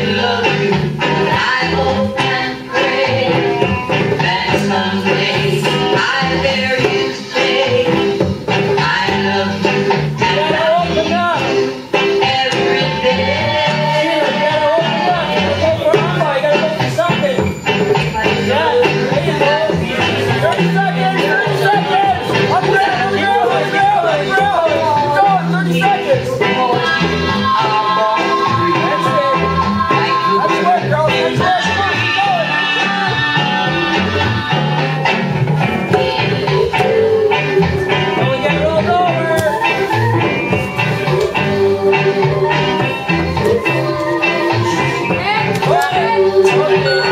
love you, and I hope and pray that someday I hear you say, I love you, and I need you every day. You gotta open up. You gotta go for Uncle. You gotta go for something. Yeah, there you go. 30 seconds, 30 seconds. Up and down, up and down, up and down, up and down. Keep going, 30 seconds. That's it. That's work, girl. That's work. Come on, keep going. Don't get rolled over. Oh,